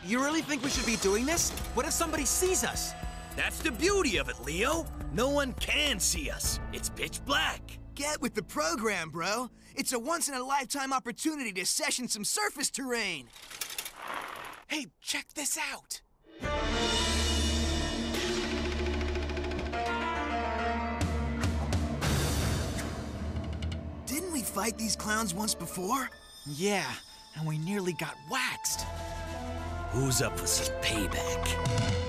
You really think we should be doing this? What if somebody sees us? That's the beauty of it, Leo. No one can see us. It's pitch black. Get with the program, bro. It's a once-in-a-lifetime opportunity to session some surface terrain. Hey, check this out. Didn't we fight these clowns once before? Yeah, and we nearly got waxed. Who's up for some payback?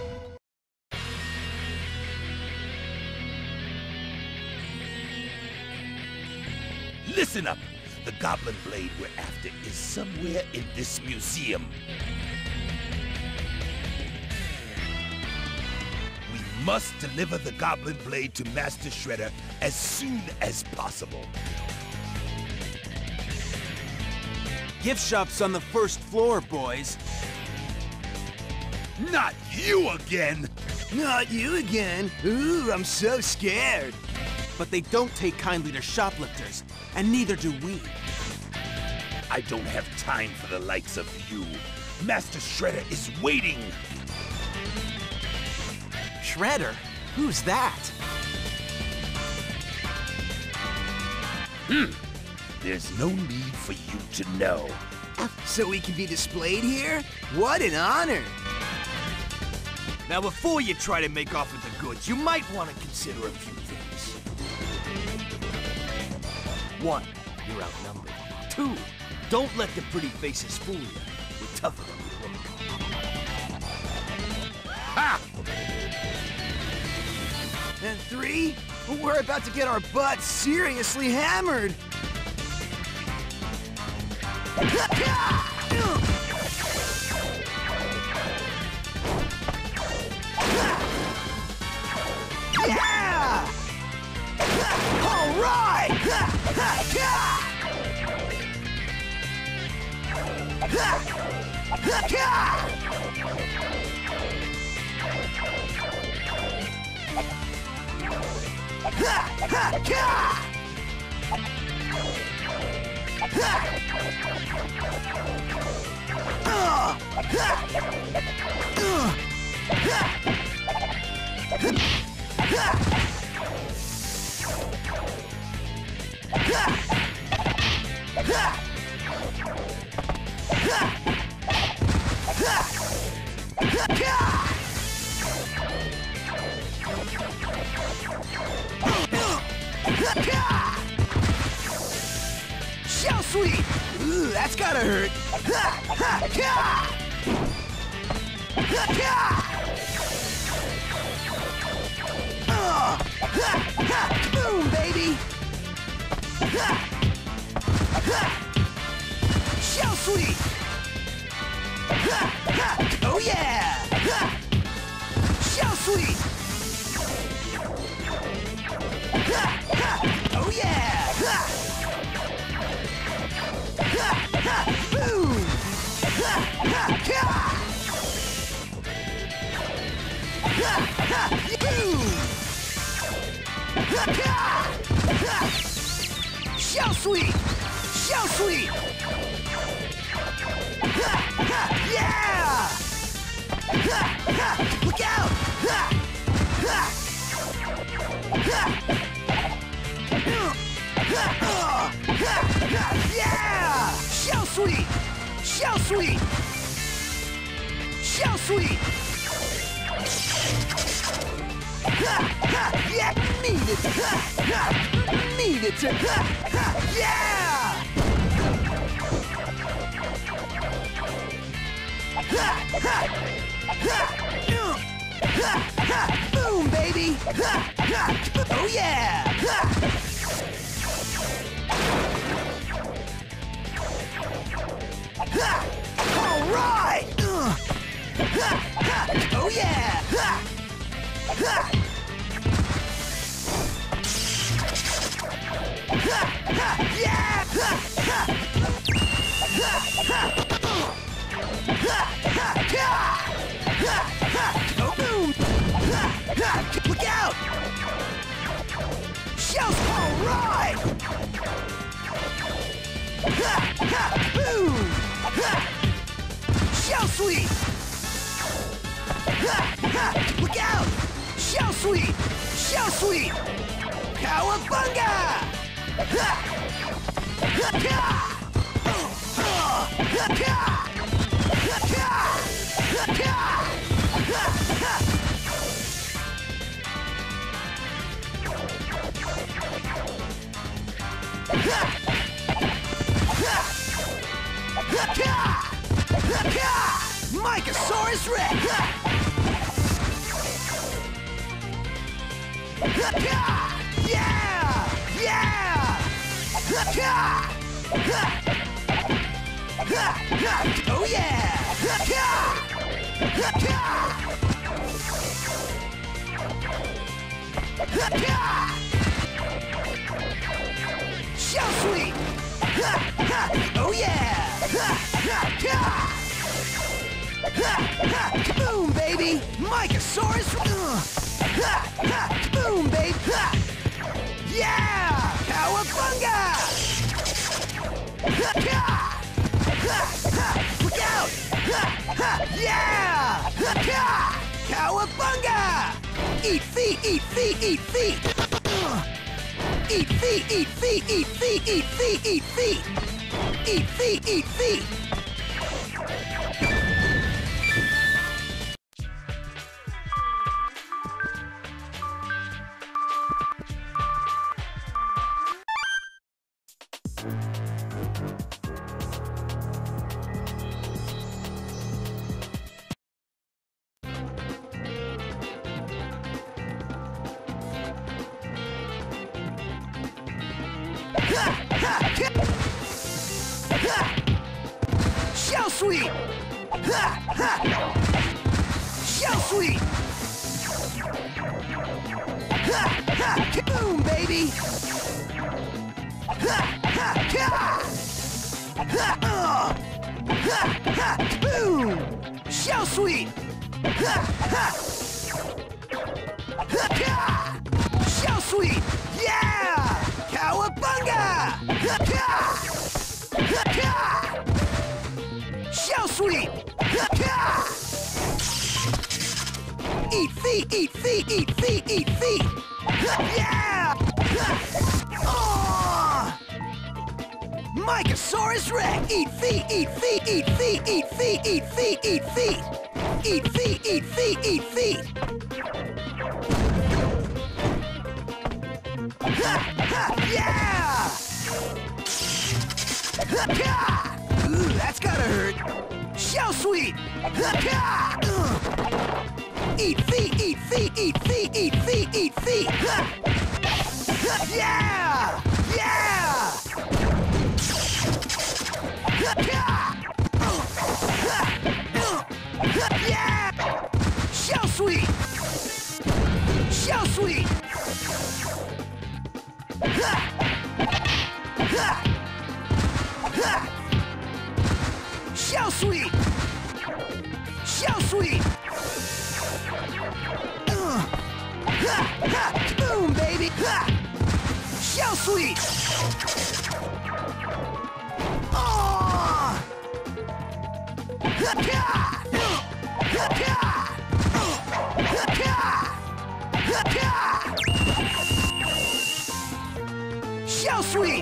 Listen up! The Goblin Blade we're after is somewhere in this museum. We must deliver the Goblin Blade to Master Shredder as soon as possible. Gift shop's on the first floor, boys. Not you again! Not you again. Ooh, I'm so scared. But they don't take kindly to shoplifters, and neither do we. I don't have time for the likes of you. Master Shredder is waiting! Shredder? Who's that? There's no need for you to know. So we can be displayed here? What an honor! Now, before you try to make off with the goods, you might want to consider a few things. 1, you're outnumbered. 2, don't let the pretty faces fool you. We're tougher than we look. Ha! And 3, we're about to get our butts seriously hammered. Yeah! All right! Shell sweep! Ooh, that's gotta hurt. Boom, baby! Shell sweep! Oh yeah! Shell sweep! Oh yeah! Boom! Shell sweep! Shell sweep! Yeah! Look out! Yeah! Shell sweep! Shell sweep! Shell sweep! Yeah! Need it! Need it! Yeah! Boom, baby! Oh yeah! All right! Oh yeah! Yeah! Oh, boom! Look out! Shells, all right! Boom! Shell sweep! Look out! Shell Sweep! Shell Sweep! Cowabunga! Mycosaurus Rex! Yeah! Yeah! Oh yeah! Shell Sweep! Oh yeah! Boom, baby! Mycosaurus! Boom, baby! Yeah! Cowabunga! Look out! Yeah! Cowabunga! Eat feet, eat feet, eat feet! Eat feet, eat feet, eat feet, eat feet, eat feet! Eat feet, eat feet! Shell Sweep! Shell Sweep! Boom, baby! Boom! Shell Sweep! Shell Sweep! Yeah! Cowabunga! Shell Sweep! Eat feet, eat feet, eat feet, eat feet! Yeah! Oh! Mycosaurus Rex! Eat feet, eat feet, eat feet, eat feet, eat feet, eat feet! Eat feet, eat feet, eat feet! Yeah! Ooh, that's gotta hurt. Shell Sweep! Eat feet, eat feet, eat feet, eat feet, eat feet! Yeah! Yeah! Yeah! Shell Sweep! Shell Sweep! Shell Sweep! Shell Sweep! Boom, baby! Shell Sweep! Oh! Shell Sweep!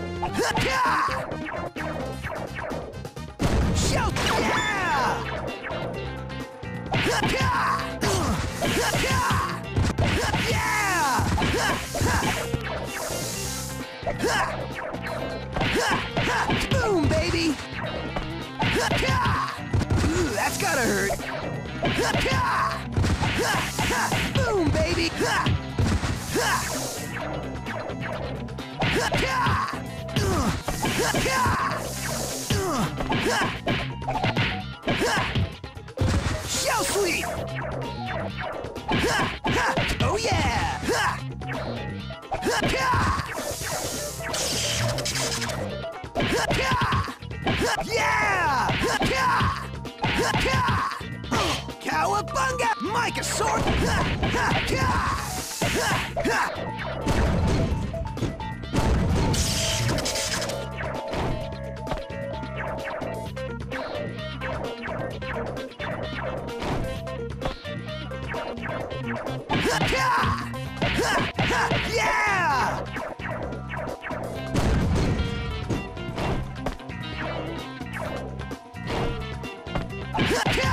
Shell... Yeah! Boom, baby! Ooh, that's gotta hurt. Boom, baby! Shell Sweep! Oh yeah! Yeah! Cowabunga! Mycosaurus!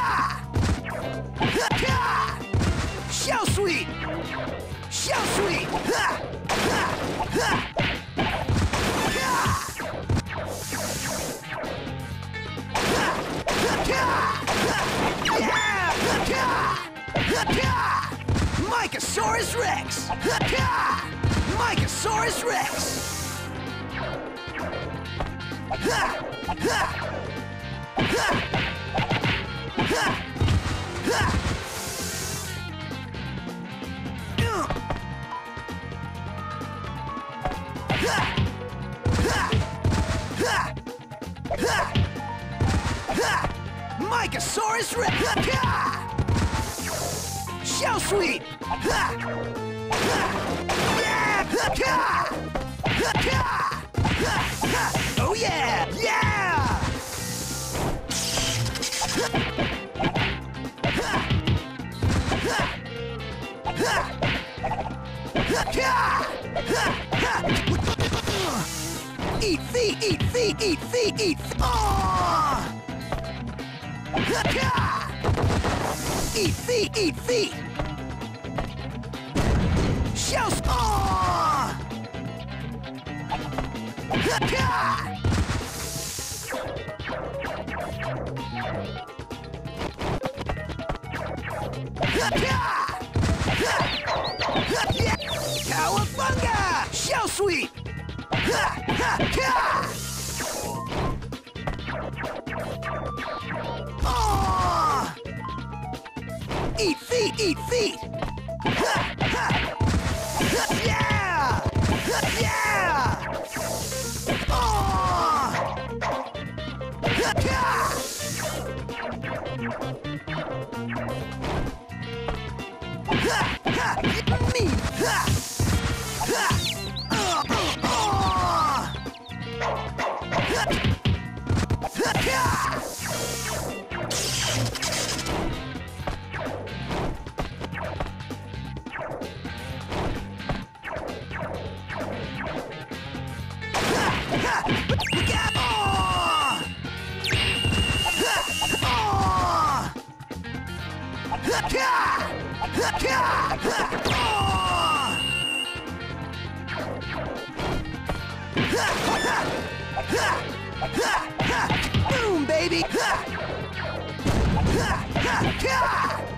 Shell sweep! Shell sweep! Mycosaurus Rex! Mycosaurus Rex! Mycosaurus Rex! Shell sweep! Oh yeah! Yeah! Eat feet! Eat feet! Eat feet! Eat feet! Oh! Eat feet! Eat feet! Shells! Oh! Cowabunga! Shell sweep! Oh! Eat feet! Eat feet! Yeah! Yeah! Oh! Me! Boom, baby!